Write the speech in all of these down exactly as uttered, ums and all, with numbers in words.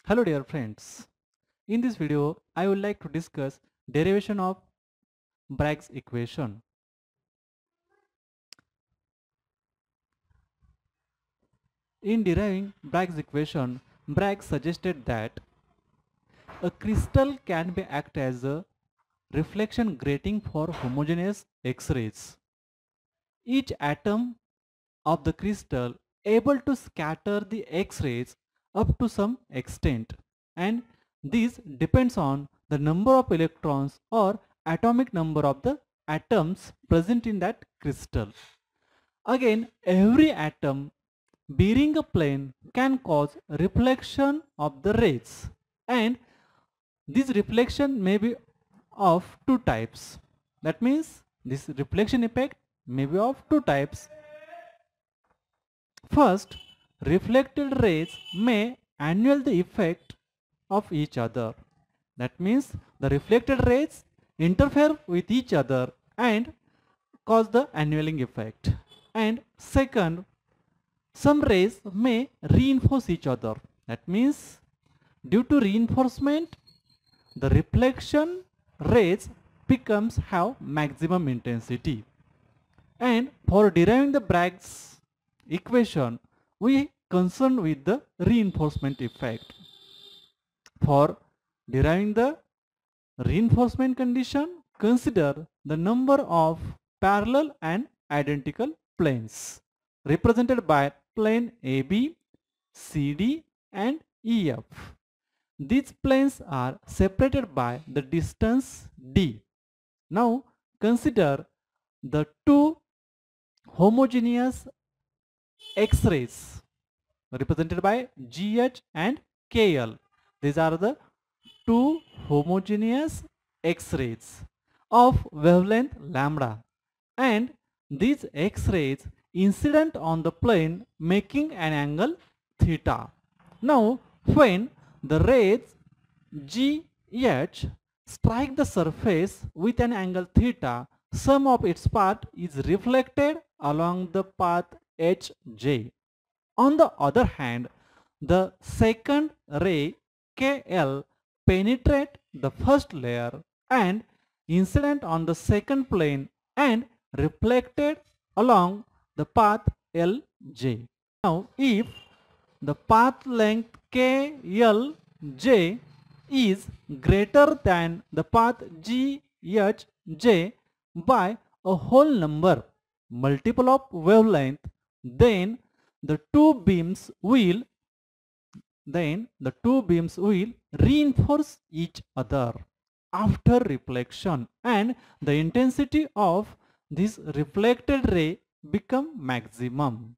Hello dear friends. In this video, I would like to discuss derivation of Bragg's equation. In deriving Bragg's equation, Bragg suggested that a crystal can be act as a reflection grating for homogeneous X-rays. Each atom of the crystal able to scatter the X-rays up to some extent, and this depends on the number of electrons or atomic number of the atoms present in that crystal. Again, every atom bearing a plane can cause reflection of the rays, and this reflection may be of two types. That means this reflection effect may be of two types. First, reflected rays may annul the effect of each other. That means the reflected rays interfere with each other and cause the annuling effect. And second, some rays may reinforce each other. That means due to reinforcement, the reflection rays becomes have maximum intensity. And for deriving the Bragg's equation, we concern with the reinforcement effect. For deriving the reinforcement condition, consider the number of parallel and identical planes represented by plane A B, C D and E F. These planes are separated by the distance D. Now consider the two homogeneous X-rays represented by G H and K L. These are the two homogeneous X-rays of wavelength lambda, and these X-rays incident on the plane making an angle theta. Now when the rays G H strike the surface with an angle theta, some of its part is reflected along the path H J. On the other hand, the second ray K L penetrate the first layer and incident on the second plane and reflected along the path L J. Now if the path length K L J is greater than the path G H J by a whole number multiple of wavelength, then the two beams will then the two beams will reinforce each other after reflection, and the intensity of this reflected ray become maximum.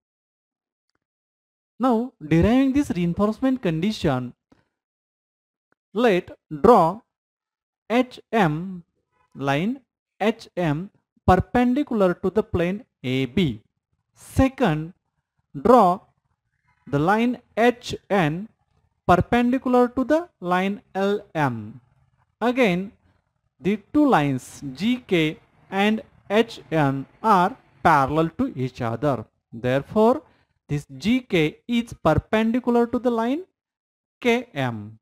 Now deriving this reinforcement condition, let draw H M line H M perpendicular to the plane A B. Second, draw the line H N perpendicular to the line L M. Again, the two lines G K and H N are parallel to each other. Therefore, this G K is perpendicular to the line K M.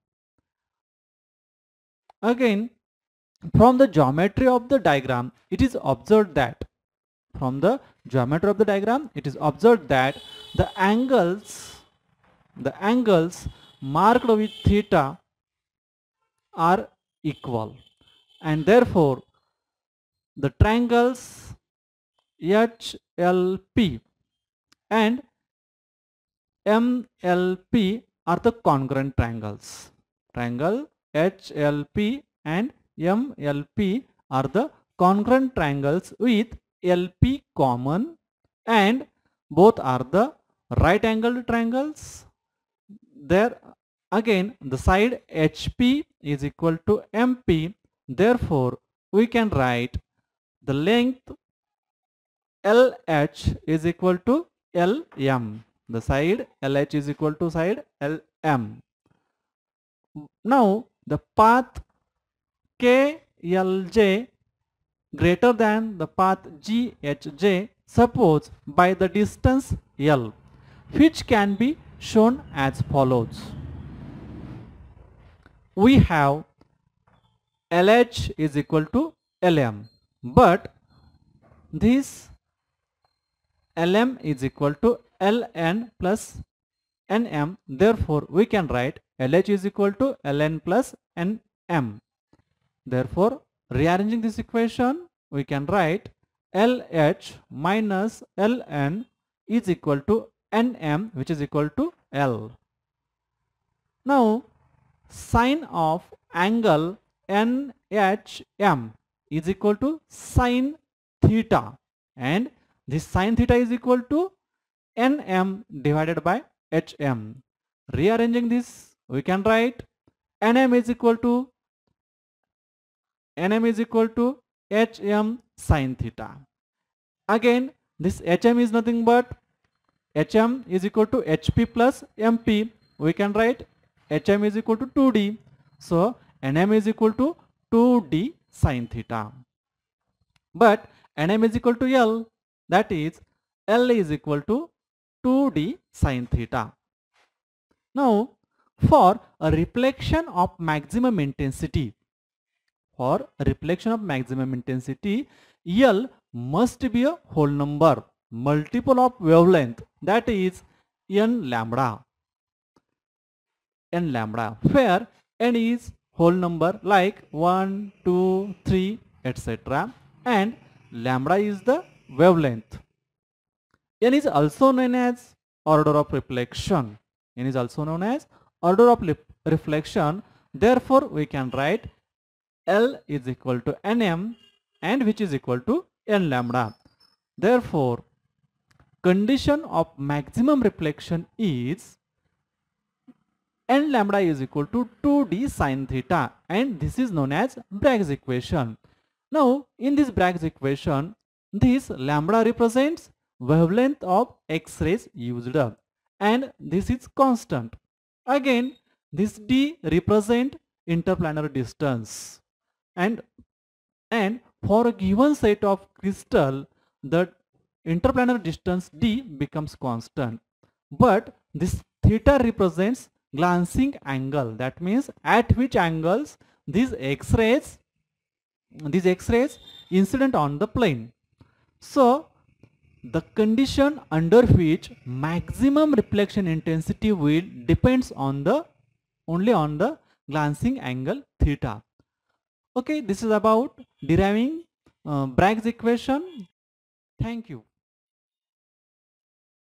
Again, from the geometry of the diagram, it is observed that from the geometry of the diagram, it is observed that the angles, the angles marked with theta are equal, and therefore the triangles H L P and M L P are the congruent triangles. Triangle H L P and M L P are the congruent triangles with L P common, and both are the right angled triangles. There again the side H P is equal to M P. Therefore we can write the length L H is equal to L M. The side L H is equal to side L M. Now the path K L J greater than the path G H J, suppose by the distance L, which can be shown as follows. we have L H is equal to L M, but this L M is equal to L N plus N M. Therefore, we can write L H is equal to L N plus N M. Therefore, rearranging this equation, we can write L H minus L N is equal to N M, which is equal to L. Now, sine of angle N H M is equal to sine theta, and this sine theta is equal to N M divided by H M. Rearranging this, we can write N M is equal to N M is equal to H M sine theta. Again, this H M is nothing but H M is equal to H P plus M P. We can write H M is equal to two D. So N M is equal to two D sine theta. But N M is equal to L, that is L is equal to two D sine theta. Now, for a reflection of maximum intensity, for a reflection of maximum intensity, L must be a whole number, multiple of wavelength, that is n lambda. N lambda, where n is whole number like one, two, three, et cetera, and lambda is the wavelength. N is also known as order of reflection. N is also known as order of reflection. Therefore, we can write L is equal to N M, and which is equal to N lambda. Therefore, condition of maximum reflection is N lambda is equal to two D sine theta, and this is known as Bragg's equation. Now, in this Bragg's equation, this lambda represents wavelength of X-rays used up, and this is constant. Again, this D represent interplanar distance, and and for a given set of crystal, the interplanar distance D becomes constant, but this theta represents glancing angle, that means at which angles these X-rays these X-rays incident on the plane. So the condition under which maximum reflection intensity will depends on the only on the glancing angle theta. Okay, this is about deriving uh, Bragg's equation. Thank you.